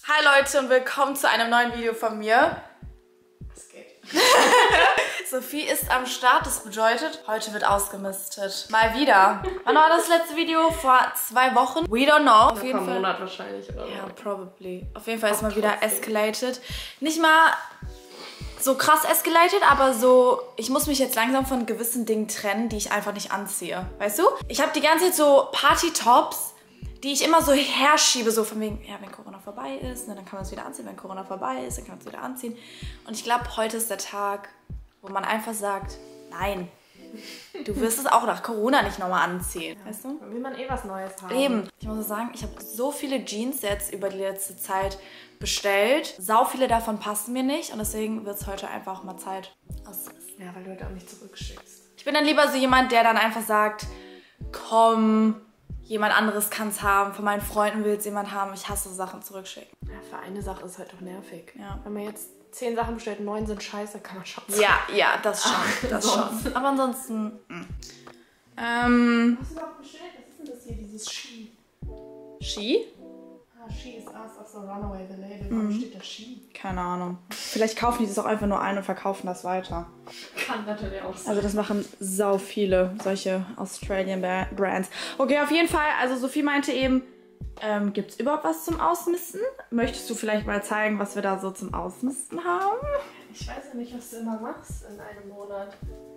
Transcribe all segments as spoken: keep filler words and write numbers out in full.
Hi Leute und willkommen zu einem neuen Video von mir. Was geht? Sophie ist am Start, das bedeutet, heute wird ausgemistet. Mal wieder. Wann war das letzte Video? Vor zwei Wochen? We don't know. Auf jeden Fall. Monat wahrscheinlich, oder? Ja, probably. Auf jeden Fall ist mal wieder escalated. Nicht mal so krass escalated, aber so, ich muss mich jetzt langsam von gewissen Dingen trennen, die ich einfach nicht anziehe. Weißt du? Ich habe die ganze Zeit so Party-Tops, die ich immer so herschiebe, so von wegen, ja, wenn Corona vorbei ist, ne, dann kann man es wieder anziehen. Wenn Corona vorbei ist, dann kann man es wieder anziehen. Und ich glaube, heute ist der Tag, wo man einfach sagt, nein, du wirst es auch nach Corona nicht nochmal anziehen. Ja. Weißt du? Dann will man eh was Neues haben. Eben. Ich muss sagen, ich habe so viele Jeans-Sets über die letzte Zeit bestellt. Sau viele davon passen mir nicht und deswegen wird es heute einfach mal Zeit auszumisten. Ja, weil du halt auch nicht zurückschickst. Ich bin dann lieber so jemand, der dann einfach sagt, komm, jemand anderes kann es haben. Von meinen Freunden will es jemand haben. Ich hasse Sachen zurückschicken. Ja, für eine Sache ist halt doch nervig. Ja. Wenn man jetzt zehn Sachen bestellt, neun sind scheiße, kann man schon sagen. Ja, ja, das schon. Das schon. Aber ansonsten. Mh. Ähm. Was hast du überhaupt bestellt? Was ist denn das hier, dieses Ski? Ski? Ah, She is us of the Runaway, the Label. Warum mhm. steht da Ski? Keine Ahnung. Vielleicht kaufen die das auch einfach nur ein und verkaufen das weiter. Kann natürlich auch sein. Also das machen sau viele solche Australian Brands. Okay, auf jeden Fall. Also Sophie meinte eben, ähm, gibt es überhaupt was zum Ausmisten? Möchtest du vielleicht mal zeigen, was wir da so zum Ausmisten haben? Ich weiß ja nicht, was du immer machst in einem Monat.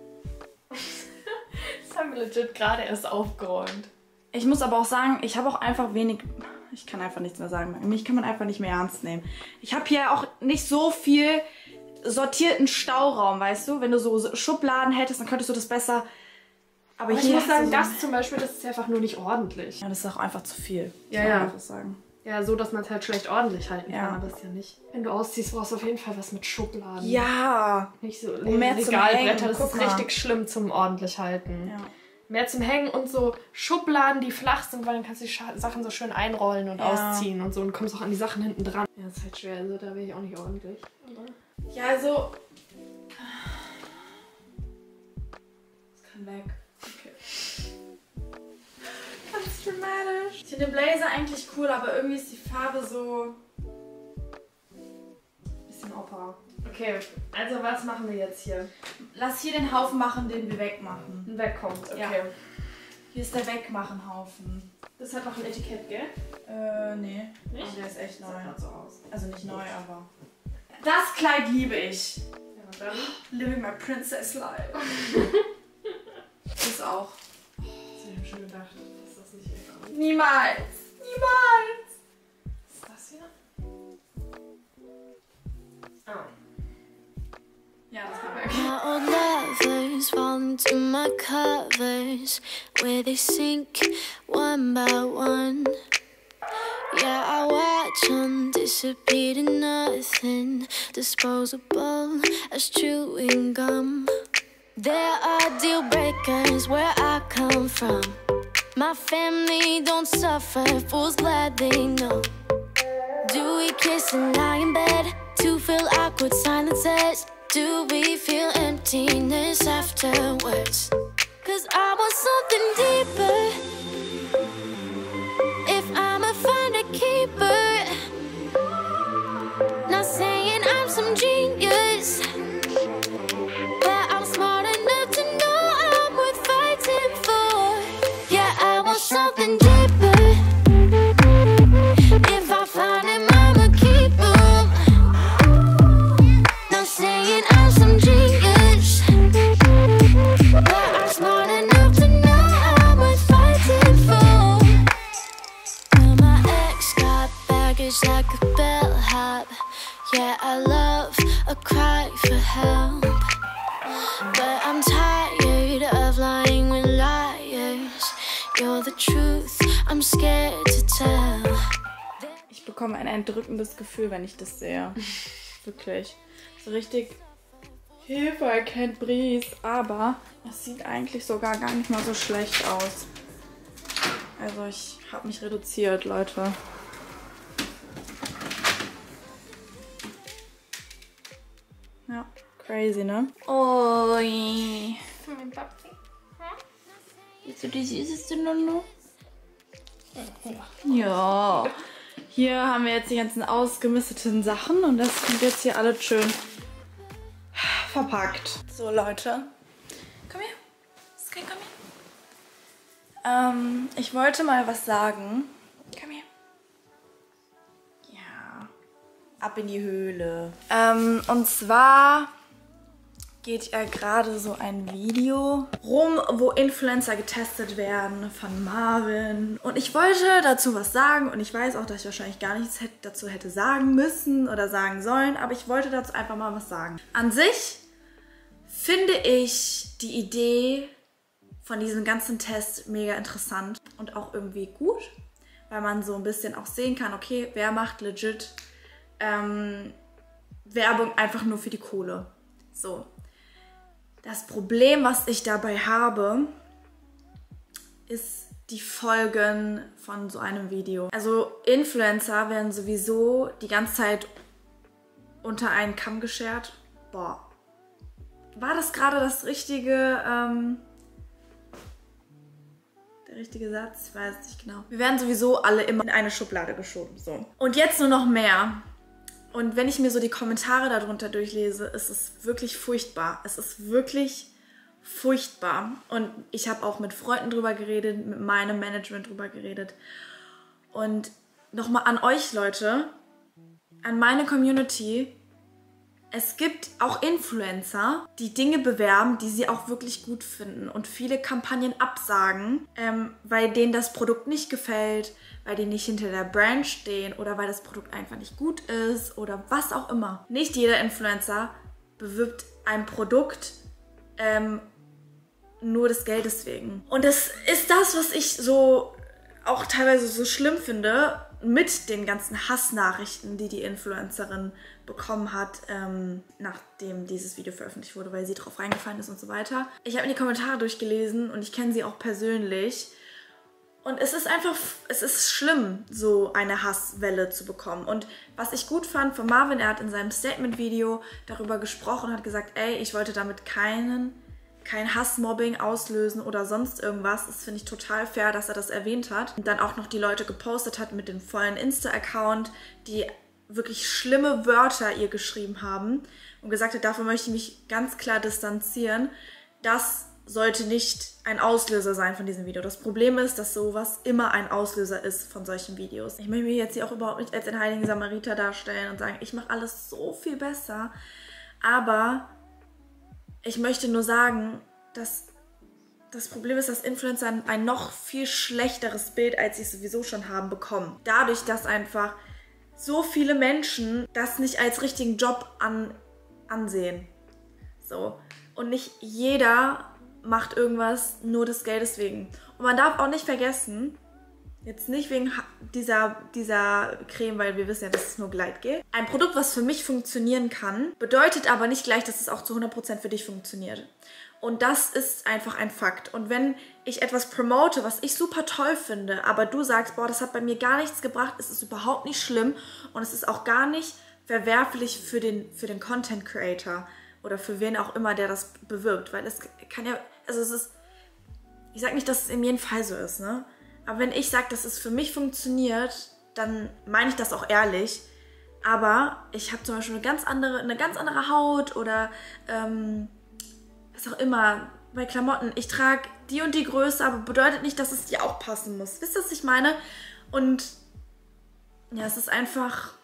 Das haben wir legit gerade erst aufgeräumt. Ich muss aber auch sagen, ich habe auch einfach wenig... Ich kann einfach nichts mehr sagen. Mich kann man einfach nicht mehr ernst nehmen. Ich habe hier auch nicht so viel sortierten Stauraum, weißt du? Wenn du so Schubladen hättest, dann könntest du das besser... Aber, Aber ich hier muss sagen, so das zum Beispiel, das ist einfach nur nicht ordentlich. Ja, das ist auch einfach zu viel. Ja, ja. Einfach sagen. Ja, so, dass man es halt schlecht ordentlich halten Ja. kann, aber das ist ja nicht. Wenn du ausziehst, brauchst du auf jeden Fall was mit Schubladen. Ja. Nicht so Und mehr zum Regalbretter, Hängen, das guck ist mal. richtig schlimm zum ordentlich halten. Ja. Mehr zum Hängen und so Schubladen, die flach sind, weil dann kannst du die Scha Sachen so schön einrollen und Ja. ausziehen und so und kommst auch an die Sachen hinten dran. Ja, das ist halt schwer, also da bin ich auch nicht ordentlich. Aber Ja, also... Das kann weg. Okay. Ganz dramatisch. Ich finde den Blazer eigentlich cool, aber irgendwie ist die Farbe so... Bisschen Opera. okay, also was machen wir jetzt hier? Lass hier den Haufen machen, den wir wegmachen. Wegkommt, okay. Ja. Hier ist der Wegmachen-Haufen. Das hat noch ein Etikett, gell? Äh, nee. Nicht? Oh, der ist echt neu. Das sieht grad so aus. Also nicht neu, aber... Das Kleid liebe ich. Ja, und dann? Living my princess life. Das auch. Ich hab schon gedacht, dass das nicht wegkommt. Niemals. Niemals. Was ist das hier? Oh. Ja, das kann weg. My old lovers fall into my covers where they sink one by one. Yeah, I watch them disappear to nothing, disposable as chewing gum. There are deal breakers where I come from. My family don't suffer, fools gladly know. Do we kiss and lie in bed to fill awkward silences? Do we feel emptiness afterwards? Cause I want something deeper. If I'ma find a keeper. Not saying I'm some genius, but I'm smart enough to know I'm worth fighting for. Yeah, I want something deeper. If I find him, I'ma keep him. Not saying I'm some genius, but I'm smart enough to know I'm worth fighting for. Well, my ex got baggage like a bellhop. Yeah, I love a cry for help, but I'm tired of lying with liars. You're the truth, I'm scared to tell. Ich bekomme ein erdrückendes Gefühl, wenn ich das sehe. Wirklich. So richtig Hilfe, I can't breathe. Aber es sieht eigentlich sogar gar nicht mal so schlecht aus. Also ich habe mich reduziert, Leute. Ja, crazy, ne? Oi. Mein Papi. Bist du die süßeste Nonno? Ja. Hier haben wir jetzt die ganzen ausgemisteten Sachen und das wird jetzt hier alles schön verpackt. So, Leute. Komm her. Sky, komm her. Ähm, ich wollte mal was sagen. Komm her. Ja. Ab in die Höhle. Ähm, und zwar geht ja gerade so ein Video rum, wo Influencer getestet werden von Marvin. Und ich wollte dazu was sagen und ich weiß auch, dass ich wahrscheinlich gar nichts dazu hätte sagen müssen oder sagen sollen, aber ich wollte dazu einfach mal was sagen. An sich finde ich die Idee von diesem ganzen Test mega interessant und auch irgendwie gut, weil man so ein bisschen auch sehen kann, okay, wer macht legit ähm, Werbung einfach nur für die Kohle. So. Das Problem, was ich dabei habe, ist die Folgen von so einem Video. Also Influencer werden sowieso die ganze Zeit unter einen Kamm geschert. Boah. War das gerade das richtige, ähm, der richtige Satz? Ich weiß nicht genau. Wir werden sowieso alle immer in eine Schublade geschoben. So. Und jetzt nur noch mehr. Und wenn ich mir so die Kommentare darunter durchlese, ist es wirklich furchtbar. Es ist wirklich furchtbar. Und ich habe auch mit Freunden drüber geredet, mit meinem Management drüber geredet. Und nochmal an euch, Leute, an meine Community. Es gibt auch Influencer, die Dinge bewerben, die sie auch wirklich gut finden und viele Kampagnen absagen, ähm, weil denen das Produkt nicht gefällt, weil die nicht hinter der Brand stehen oder weil das Produkt einfach nicht gut ist oder was auch immer. Nicht jeder Influencer bewirbt ein Produkt ähm, nur des Geldes wegen. Und das ist das, was ich so auch teilweise so schlimm finde mit den ganzen Hassnachrichten, die die Influencerin bekommen hat, ähm, nachdem dieses Video veröffentlicht wurde, weil sie drauf reingefallen ist und so weiter. Ich habe mir die Kommentare durchgelesen und ich kenne sie auch persönlich. Und es ist einfach, es ist schlimm, so eine Hasswelle zu bekommen. Und was ich gut fand von Marvin, er hat in seinem Statement-Video darüber gesprochen und hat gesagt, ey, ich wollte damit keinen, kein Hassmobbing auslösen oder sonst irgendwas. Das finde ich total fair, dass er das erwähnt hat. Und dann auch noch die Leute gepostet hat mit dem vollen Insta-Account, die wirklich schlimme Wörter ihr geschrieben haben und gesagt hat, davon möchte ich mich ganz klar distanzieren. Das sollte nicht ein Auslöser sein von diesem Video. Das Problem ist, dass sowas immer ein Auslöser ist von solchen Videos. Ich möchte mich jetzt hier auch überhaupt nicht als den heiligen Samariter darstellen und sagen, ich mache alles so viel besser. Aber ich möchte nur sagen, dass das Problem ist, dass Influencer ein noch viel schlechteres Bild, als sie es sowieso schon haben, bekommen. Dadurch, dass einfach so viele Menschen das nicht als richtigen Job an, ansehen. So. Und nicht jeder macht irgendwas nur des Geldes wegen. Und man darf auch nicht vergessen, jetzt nicht wegen dieser, dieser Creme, weil wir wissen ja, dass es nur Gleitgel. Ein Produkt, was für mich funktionieren kann, bedeutet aber nicht gleich, dass es auch zu hundert Prozent für dich funktioniert. Und das ist einfach ein Fakt. Und wenn ich etwas promote, was ich super toll finde, aber du sagst, boah, das hat bei mir gar nichts gebracht, es ist überhaupt nicht schlimm und es ist auch gar nicht verwerflich für den, für den Content Creator oder für wen auch immer, der das bewirbt. Weil es kann ja, also es ist, ich sage nicht, dass es in jedem Fall so ist, ne? Aber wenn ich sage, dass es für mich funktioniert, dann meine ich das auch ehrlich. Aber ich habe zum Beispiel eine ganz andere, eine ganz andere Haut oder ähm, was auch immer, bei Klamotten. Ich trage die und die Größe, aber bedeutet nicht, dass es dir auch passen muss. Wisst ihr, was ich meine? Und ja, es ist einfach,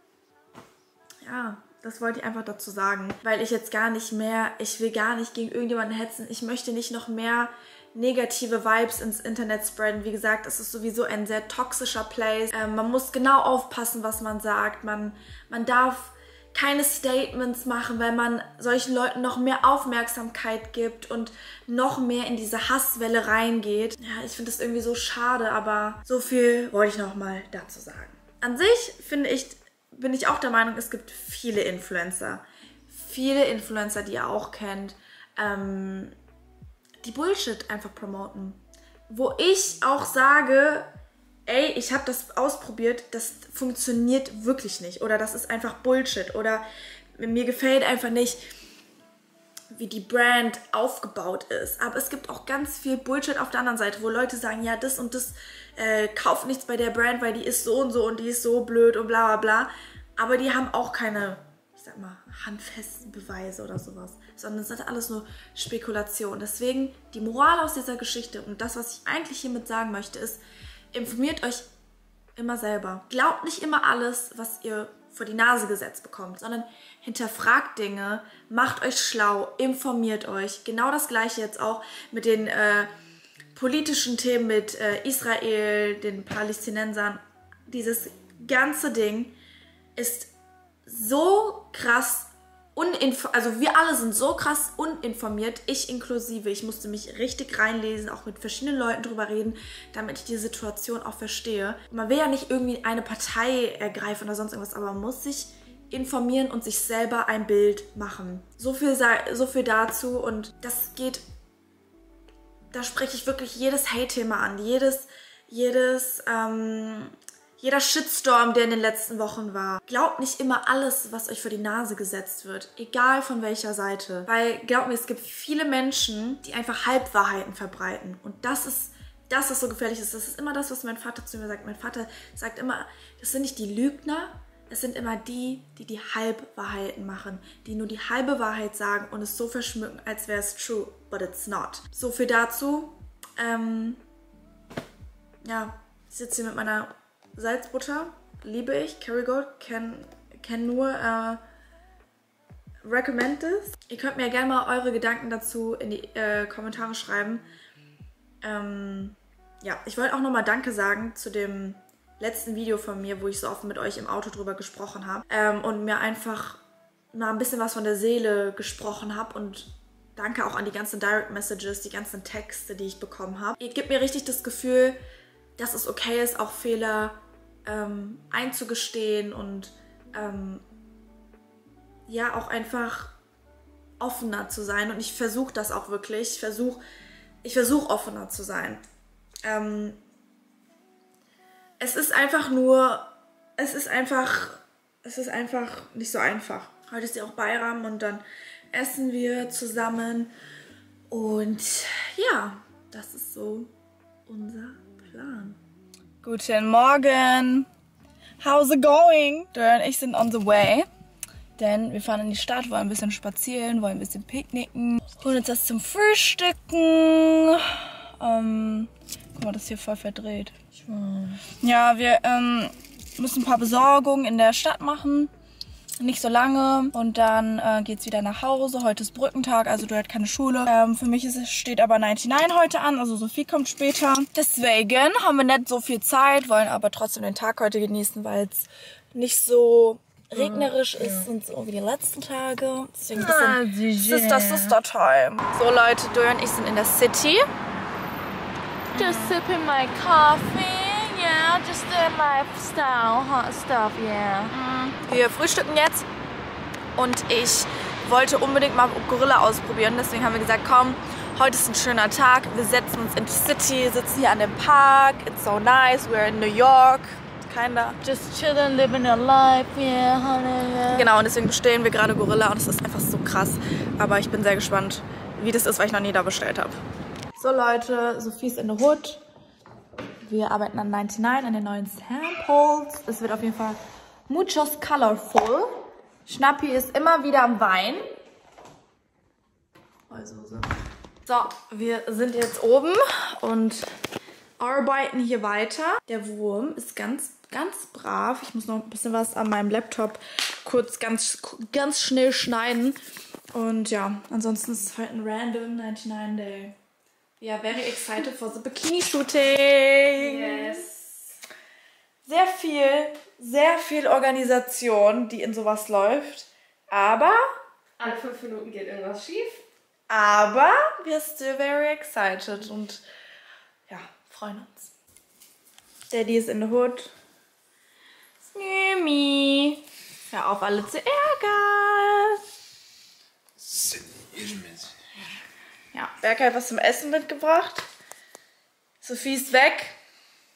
ja, das wollte ich einfach dazu sagen. Weil ich jetzt gar nicht mehr, ich will gar nicht gegen irgendjemanden hetzen. Ich möchte nicht noch mehr negative Vibes ins Internet spreaden. Wie gesagt, es ist sowieso ein sehr toxischer Place. Ähm, man muss genau aufpassen, was man sagt. Man, man darf keine Statements machen, weil man solchen Leuten noch mehr Aufmerksamkeit gibt und noch mehr in diese Hasswelle reingeht. Ja, ich finde das irgendwie so schade, aber so viel wollte ich noch mal dazu sagen. An sich finde ich, bin ich auch der Meinung, es gibt viele Influencer. Viele Influencer, die ihr auch kennt, ähm, die Bullshit einfach promoten. Wo ich auch sage, ey, ich habe das ausprobiert, das funktioniert wirklich nicht. Oder das ist einfach Bullshit. Oder mir gefällt einfach nicht, wie die Brand aufgebaut ist. Aber es gibt auch ganz viel Bullshit auf der anderen Seite, wo Leute sagen, ja, das und das, äh, kauft nichts bei der Brand, weil die ist so und so und die ist so blöd und bla bla bla. Aber die haben auch keine, ich sag mal, handfesten Beweise oder sowas, sondern es sind alles nur Spekulationen. Deswegen die Moral aus dieser Geschichte und das, was ich eigentlich hiermit sagen möchte, ist, informiert euch immer selber. Glaubt nicht immer alles, was ihr vor die Nase gesetzt bekommt, sondern hinterfragt Dinge, macht euch schlau, informiert euch. Genau das Gleiche jetzt auch mit den äh, politischen Themen mit äh, Israel, den Palästinensern. Dieses ganze Ding ist so krass uninformiert, also wir alle sind so krass uninformiert, ich inklusive. Ich musste mich richtig reinlesen, auch mit verschiedenen Leuten drüber reden, damit ich die Situation auch verstehe. Man will ja nicht irgendwie eine Partei ergreifen oder sonst irgendwas, aber man muss sich informieren und sich selber ein Bild machen. So viel, so viel dazu und das geht, da spreche ich wirklich jedes Hate-Thema an, jedes, jedes, ähm, jeder Shitstorm, der in den letzten Wochen war. Glaubt nicht immer alles, was euch vor die Nase gesetzt wird. Egal von welcher Seite. Weil, glaubt mir, es gibt viele Menschen, die einfach Halbwahrheiten verbreiten. Und das ist, das ist so gefährlich. Das ist immer das, was mein Vater zu mir sagt. Mein Vater sagt immer, das sind nicht die Lügner, es sind immer die, die die Halbwahrheiten machen. Die nur die halbe Wahrheit sagen und es so verschmücken, als wäre es true, but it's not. So viel dazu. Ähm, ja, ich sitze hier mit meiner Salzbutter, liebe ich, Kerrygold, can, can nur äh, recommend this. Ihr könnt mir gerne mal eure Gedanken dazu in die äh, Kommentare schreiben. Ähm, ja, ich wollte auch nochmal Danke sagen zu dem letzten Video von mir, wo ich so oft mit euch im Auto drüber gesprochen habe ähm, und mir einfach mal ein bisschen was von der Seele gesprochen habe und danke auch an die ganzen Direct Messages, die ganzen Texte, die ich bekommen habe. Ihr gebt mir richtig das Gefühl, dass es okay ist, auch Fehler ähm, einzugestehen und ähm, ja, auch einfach offener zu sein. Und ich versuche das auch wirklich. Ich versuche ich versuch offener zu sein. Ähm, es ist einfach nur, es ist einfach, es ist einfach nicht so einfach. Heute ist ja auch Bayram und dann essen wir zusammen. Und ja, das ist so unser Plan. Guten Morgen. How's it going? Dora und ich sind on the way. Denn wir fahren in die Stadt, wollen ein bisschen spazieren, wollen ein bisschen picknicken. Holen uns das zum Frühstücken. Ähm, guck mal, das ist hier voll verdreht. Ja, wir ähm, müssen ein paar Besorgungen in der Stadt machen. Nicht so lange und dann äh, geht's wieder nach Hause. Heute ist Brückentag, also du hast keine Schule. Ähm, für mich ist, es steht aber neunundneunzig heute an, also Sophie kommt später. Deswegen haben wir nicht so viel Zeit, wollen aber trotzdem den Tag heute genießen, weil es nicht so regnerisch ja, ist ja. und so wie die letzten Tage. Deswegen ein bisschen Sister-Sister-Time. So Leute, Dora und ich sind in der City. Just sipping my coffee. Yeah, just the lifestyle, hot stuff, yeah. Mm. Wir frühstücken jetzt und ich wollte unbedingt mal Gorilla ausprobieren. Deswegen haben wir gesagt, komm, heute ist ein schöner Tag. Wir setzen uns in die City, sitzen hier an dem Park. It's so nice, we're in New York. Kinda. Just chilling, living your life, yeah, honey, yeah. Genau, und deswegen bestellen wir gerade Gorilla und es ist einfach so krass. Aber ich bin sehr gespannt, wie das ist, weil ich noch nie da bestellt habe. So Leute, Sophie ist in the Hood. Wir arbeiten an neunundneunzig, an den neuen Samples. Es wird auf jeden Fall muchos colorful. Schnappi ist immer wieder am Wein. So, wir sind jetzt oben und arbeiten hier weiter. Der Wurm ist ganz, ganz brav. Ich muss noch ein bisschen was an meinem Laptop kurz ganz, ganz schnell schneiden. Und ja, ansonsten ist es halt ein random neunundneunzig Day. Ja, yeah, very excited for the Bikini Shooting. Yes. Sehr viel, sehr viel Organisation, die in sowas läuft. Aber alle fünf Minuten geht irgendwas schief. Aber wir sind still very excited und ja, freuen uns. Daddy ist in the Hood. Snoomi. Hör auf, alle zu ärgern. Ja, Berke hat was zum Essen mitgebracht. Sophie ist weg.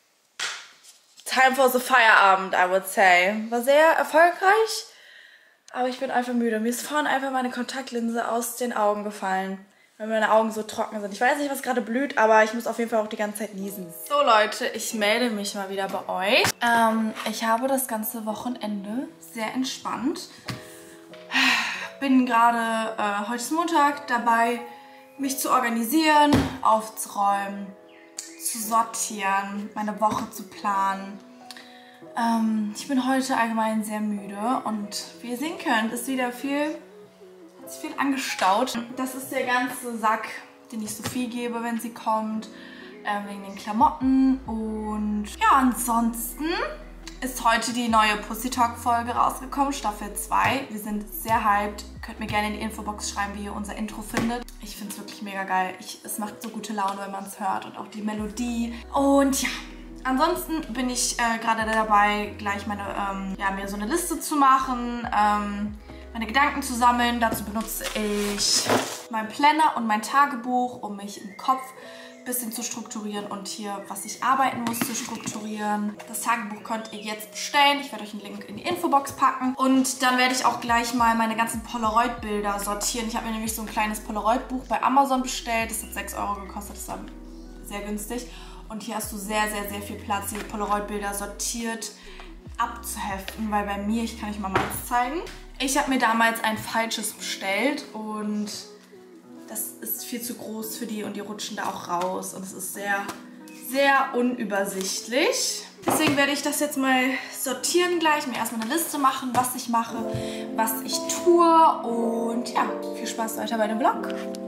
Time for the Feierabend, I would say. War sehr erfolgreich. Aber ich bin einfach müde. Mir ist vorhin einfach meine Kontaktlinse aus den Augen gefallen. Weil meine Augen so trocken sind. Ich weiß nicht, was gerade blüht, aber ich muss auf jeden Fall auch die ganze Zeit niesen. So Leute, ich melde mich mal wieder bei euch. Ähm, ich habe das ganze Wochenende sehr entspannt. Bin gerade, äh, heute ist Montag, dabei, mich zu organisieren, aufzuräumen, zu sortieren, meine Woche zu planen. Ähm, ich bin heute allgemein sehr müde und wie ihr sehen könnt, ist wieder viel... ist viel angestaut. Das ist der ganze Sack, den ich Sophie gebe, wenn sie kommt, äh, wegen den Klamotten. Und ja, ansonsten ist heute die neue Pussy Talk Folge rausgekommen, Staffel zwei. Wir sind sehr hyped. Könnt mir gerne in die Infobox schreiben, wie ihr unser Intro findet. Ich finde es wirklich mega geil. Ich, es macht so gute Laune, wenn man es hört und auch die Melodie. Und ja, ansonsten bin ich äh, gerade dabei, gleich meine, ähm, ja, mir so eine Liste zu machen. Ähm, meine Gedanken zu sammeln. Dazu benutze ich meinen Planner und mein Tagebuch, um mich im Kopf ein bisschen zu strukturieren und hier, was ich arbeiten muss, zu strukturieren. Das Tagebuch könnt ihr jetzt bestellen. Ich werde euch einen Link in die Infobox packen. Und dann werde ich auch gleich mal meine ganzen Polaroid-Bilder sortieren. Ich habe mir nämlich so ein kleines Polaroid-Buch bei Amazon bestellt. Das hat sechs Euro gekostet. Das ist dann sehr günstig. Und hier hast du sehr, sehr, sehr viel Platz, die Polaroid-Bilder sortiert abzuheften, weil bei mir, ich kann euch mal meins zeigen. Ich habe mir damals ein falsches bestellt und das ist viel zu groß für die und die rutschen da auch raus und es ist sehr, sehr unübersichtlich. Deswegen werde ich das jetzt mal sortieren gleich, mir erstmal eine Liste machen, was ich mache, was ich tue und ja, viel Spaß weiter bei dem Vlog.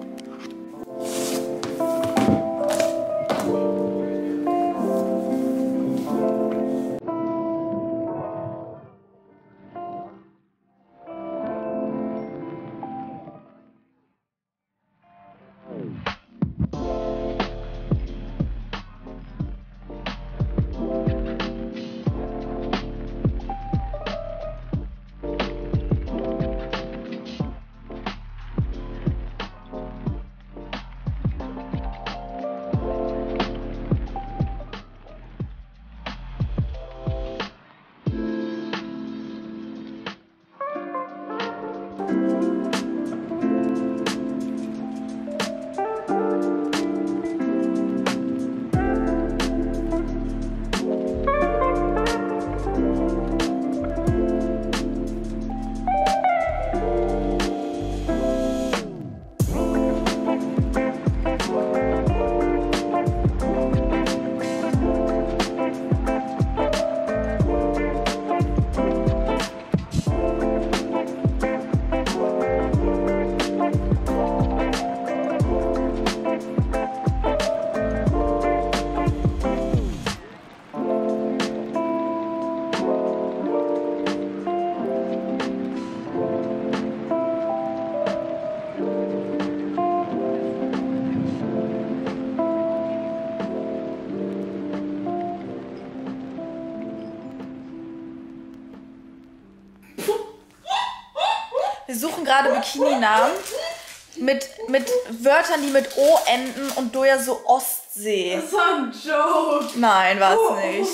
Wir suchen gerade Bikini-Namen mit, mit Wörtern, die mit O enden und du ja so Ostsee. Das war ein Joke. Nein, war es nicht.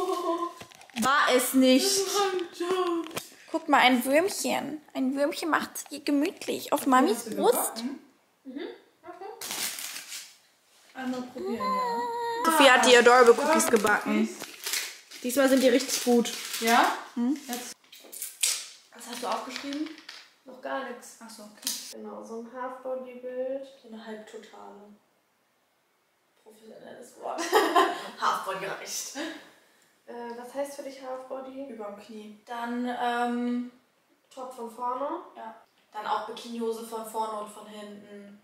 War es nicht. Das war ein Joke. Guck mal, ein Würmchen. Ein Würmchen macht es gemütlich auf Mamis Brust. Mhm. Okay. Einmal probieren, ja. Sophie hat die Adorable Cookies gebacken. Diesmal sind die richtig gut. Ja? Hm? Jetzt. Was hast du aufgeschrieben? Noch gar nichts. Achso, okay. Genau, so ein Half-Body-Bild. So eine halbtotale. Professionelles Wort. Half-Body reicht. Äh, was heißt für dich Half-Body? Überm Knie. Dann, ähm... Top von vorne. Ja. Dann auch Bikinihose von vorne und von hinten.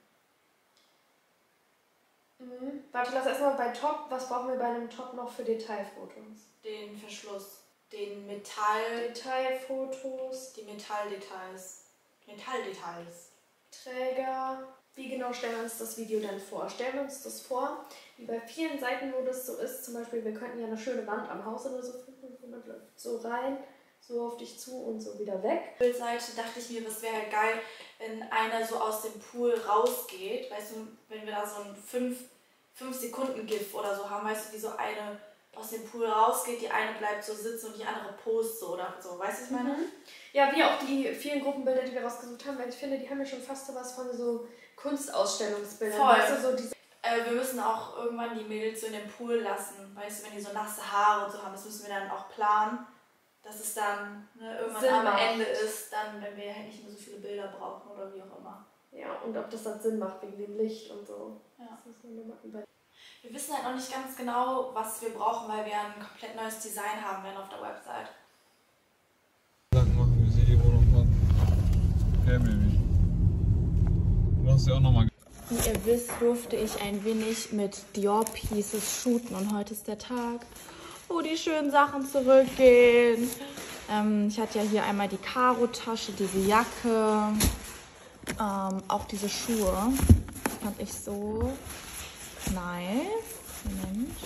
Mhm. Warte, lass erstmal bei Top. Was brauchen wir bei einem Top noch für Detailfotos? Den Verschluss. Den Metall... Detailfotos. Die Metalldetails. Metalldetails. Träger. Wie genau stellen wir uns das Video dann vor? Stellen wir uns das vor, wie bei vielen Seiten, wo das so ist, zum Beispiel, wir könnten ja eine schöne Wand am Haus oder so finden, und man läuft so rein, so auf dich zu und so wieder weg. Bildseite dachte ich mir, das wäre halt geil, wenn einer so aus dem Pool rausgeht, weißt du, wenn wir da so ein fünf Sekunden GIF oder so haben, weißt du, wie so eine aus dem Pool rausgeht, die eine bleibt so sitzen und die andere post so oder so, weißt du, was ich meine? Mhm. Ja, wie auch die vielen Gruppenbilder, die wir rausgesucht haben, weil ich finde, die haben ja schon fast so was von so Kunstausstellungsbildern. Voll. Weißt du, so diese äh, wir müssen auch irgendwann die Mädels so in den Pool lassen. Weißt du, wenn die so nasse Haare und so haben, das müssen wir dann auch planen. Dass es dann ne, irgendwann Sinn am macht. Ende ist, dann, wenn wir halt nicht mehr so viele Bilder brauchen oder wie auch immer. Ja, und ob das dann Sinn macht wegen dem Licht und so. Ja. Das muss man nur mal überlegen. Wir wissen halt noch nicht ganz genau, was wir brauchen, weil wir ein komplett neues Design haben werden auf der Website. Dann machen wir sie die Wohnung machen. Okay, Baby. Du hast ja auch nochmal. Wie ihr wisst, durfte ich ein wenig mit Dior Pieces shooten und heute ist der Tag, wo die schönen Sachen zurückgehen. Ähm, ich hatte ja hier einmal die Karo-Tasche, diese Jacke, ähm, auch diese Schuhe. Fand ich so nice. Moment.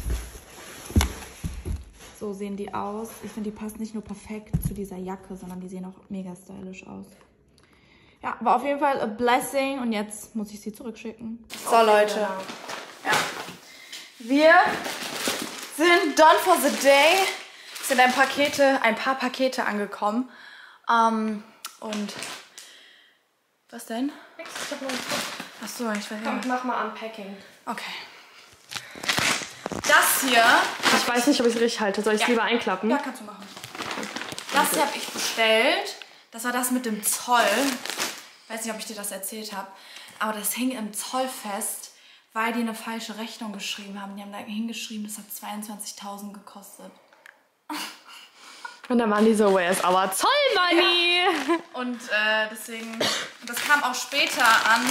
So sehen die aus. Ich finde, die passen nicht nur perfekt zu dieser Jacke, sondern die sehen auch mega stylisch aus. Ja, war auf jeden Fall a blessing und jetzt muss ich sie zurückschicken. So Leute, ja. Wir sind done for the day. Es sind ein, Pakete, ein paar Pakete angekommen. Um, und was denn? Nix, ich hab nur einen Kopf. Achso, ich weiß Komm, nicht. mach mal Unpacking. Okay. Das hier. Ich weiß nicht, ob ich es richtig halte. Soll ich es Ja. lieber einklappen? Ja, kannst du machen. Das hier habe ich bestellt. Das war das mit dem Zoll. Ich weiß nicht, ob ich dir das erzählt habe. Aber das hing im Zoll fest, weil die eine falsche Rechnung geschrieben haben. Die haben da hingeschrieben, das hat zweiundzwanzigtausend gekostet. Und dann waren die so, where's our Zoll-Money? Ja. Und äh, deswegen, das kam auch später an.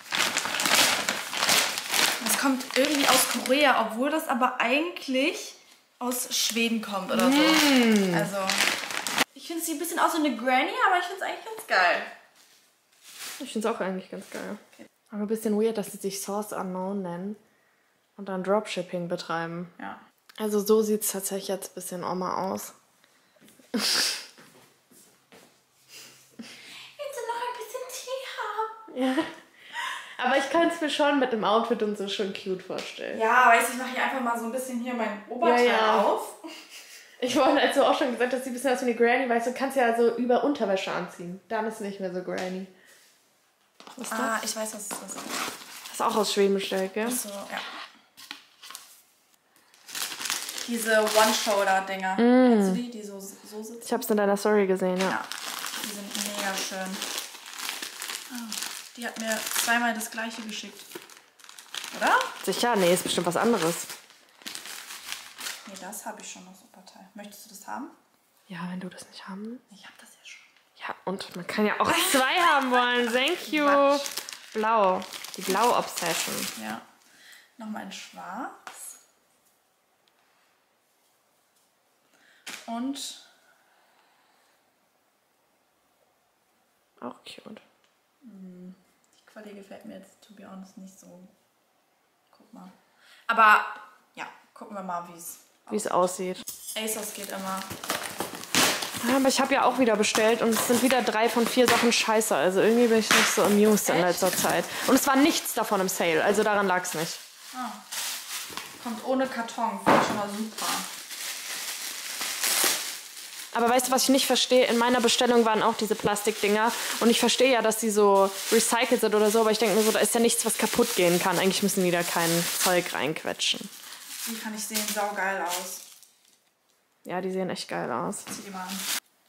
Das kommt irgendwie aus Korea, obwohl das aber eigentlich aus Schweden kommt oder so. Mm. Also, ich finde, es sieht ein bisschen aus wie eine Granny, aber ich finde es eigentlich ganz geil. Ich finde es auch eigentlich ganz geil. Okay. Aber ein bisschen weird, dass sie sich Source Unknown nennen und dann Dropshipping betreiben. Ja. Also so sieht es tatsächlich jetzt ein bisschen Oma aus. Willst du noch ein bisschen Tee haben? Ja. Aber ich kann es mir schon mit dem Outfit und so schon cute vorstellen. Ja, weißt du, ich mache hier einfach mal so ein bisschen hier mein Oberteil Ja, ja. auf. Ich wollte, als du auch schon gesagt hast, sie ein bisschen aus wie eine Granny, weißt du, du kannst ja so über Unterwäsche anziehen. Dann ist es nicht mehr so Granny. Was ist Ah, das? ich weiß, was das ist. Das ist auch aus Schweden bestellt, gell? So, ja. Diese One-Shoulder-Dinger. Mm. Kennst du die, die so, so sitzen? Ich hab's in deiner Story gesehen, ja. Ja, die sind mega schön. Ah, die hat mir zweimal das gleiche geschickt. Oder? Sicher? Nee, ist bestimmt was anderes. Nee, das habe ich schon aus Superteil. Möchtest du das haben? Ja, wenn du das nicht haben. Ich habe das ja schon. Ja, und man kann ja auch zwei haben wollen. Thank you. Quatsch. Blau. Die Blau-Obsession. Ja. Nochmal in schwarz. Und Auch cute. die Qualität gefällt mir jetzt, to be honest, nicht so. Guck mal. Aber ja, gucken wir mal, wie es Wie es aussieht. ASOS geht immer. Ja, aber ich habe ja auch wieder bestellt und es sind wieder drei von vier Sachen scheiße. Also irgendwie bin ich nicht so amused in letzter Zeit. Und es war nichts davon im Sale, also daran lag es nicht. Ah. Kommt ohne Karton, finde ich schon mal super. Aber weißt du, was ich nicht verstehe? In meiner Bestellung waren auch diese Plastikdinger. Und ich verstehe ja, dass die so recycelt sind oder so. Aber ich denke mir so, da ist ja nichts, was kaputt gehen kann. Eigentlich müssen die da kein Zeug reinquetschen. Die kann ich sehen saugeil aus. Ja, die sehen echt geil aus. Zieh die mal an.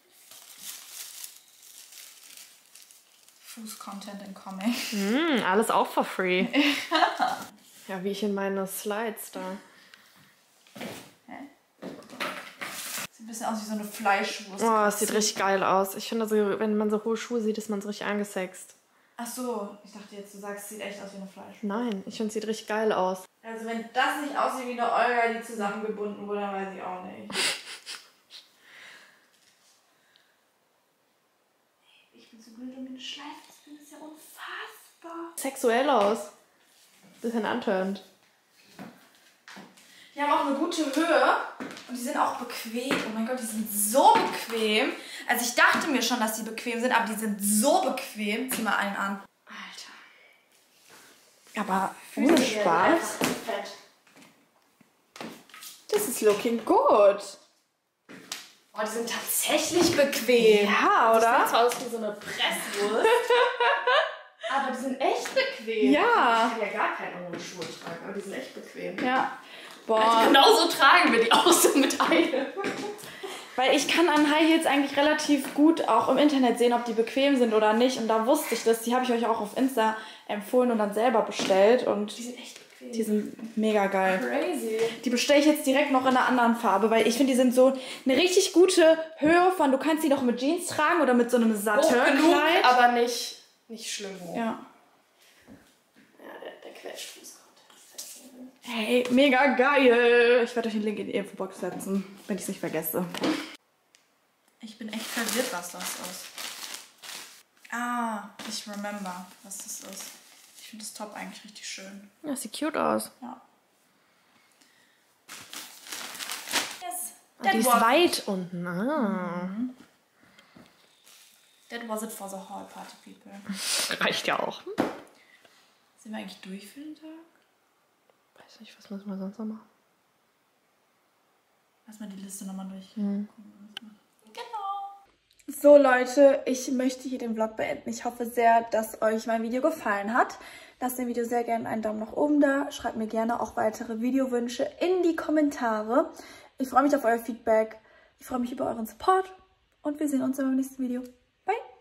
Fuß-Content incoming. Mm, alles auch for free. Ja, wie ich in meine Slides da. Hä? Sieht ein bisschen aus wie so eine Fleischwurst. Oh, es sieht richtig geil aus. Ich finde, so, wenn man so hohe Schuhe sieht, ist man so richtig angesext. Ach so, ich dachte jetzt, du sagst, es sieht echt aus wie eine Fleischwurst. Nein, ich finde, es sieht richtig geil aus. Also wenn das nicht aussieht wie eine Olga, die zusammengebunden wurde, dann weiß ich auch nicht. Ich bin so blöd um den Schleif, das ist ja unfassbar. Sexuell aus. Bisschen antörend. Die haben auch eine gute Höhe und die sind auch bequem. Oh mein Gott, die sind so bequem. Also ich dachte mir schon, dass die bequem sind, aber die sind so bequem. Zieh mal einen an. Alter. Aber Füße ohne werden Spaß. einfach fett. This is looking good. Oh, die sind tatsächlich bequem. Ja, oder? Das sieht zwar aus wie so eine Presswurst, aber die sind echt bequem. Ja. Ich kann ja gar keine ohne Schuhe tragen, aber die sind echt bequem. Ja. Boah. Also genauso tragen wir die auch so mit Eile. Weil ich kann an High Heels eigentlich relativ gut auch im Internet sehen, ob die bequem sind oder nicht. Und da wusste ich das. Die habe ich euch auch auf Insta empfohlen und dann selber bestellt. Und Die sind echt bequem. die sind mega geil. Crazy. Die bestelle ich jetzt direkt noch in einer anderen Farbe, weil ich finde, die sind so eine richtig gute Höhe von, du kannst die noch mit Jeans tragen oder mit so einem Hoch genug, Satin-Kleid. aber nicht, nicht schlimm hoch. Ja. Ja, der, der Quetschfuß kommt. Hey, mega geil. Ich werde euch den Link in die Infobox setzen, wenn ich es nicht vergesse. Ich bin echt verwirrt, was das ist. Ah, ich remember, was das ist. Ich finde das Top eigentlich richtig schön. Ja, sieht cute aus. Ja. Yes. Ah, die ist was, weit unten. Ah. that was it for the Hall Party People. Reicht ja auch. Sind wir eigentlich durch für den Tag? Weiß nicht, was müssen wir sonst noch machen? Lass mal die Liste nochmal durch. Mhm. Genau. So Leute, ich möchte hier den Vlog beenden. Ich hoffe sehr, dass euch mein Video gefallen hat. Lasst dem Video sehr gerne einen Daumen nach oben da. Schreibt mir gerne auch weitere Videowünsche in die Kommentare. Ich freue mich auf euer Feedback. Ich freue mich über euren Support. Und wir sehen uns im nächsten Video. Bye!